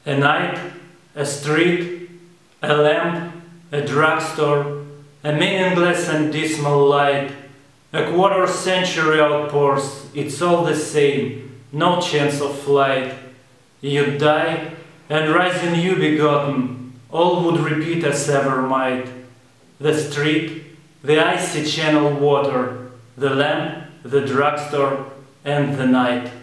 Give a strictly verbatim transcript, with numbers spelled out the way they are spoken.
A night, a street, a lamp, a drugstore, a meaningless and dismal light, a quarter century outpours, it's all the same, no chance of flight. You'd die, and rise in you begotten, all would repeat as ever might. The street, the icy channel water, the lamp, the drugstore, and the night.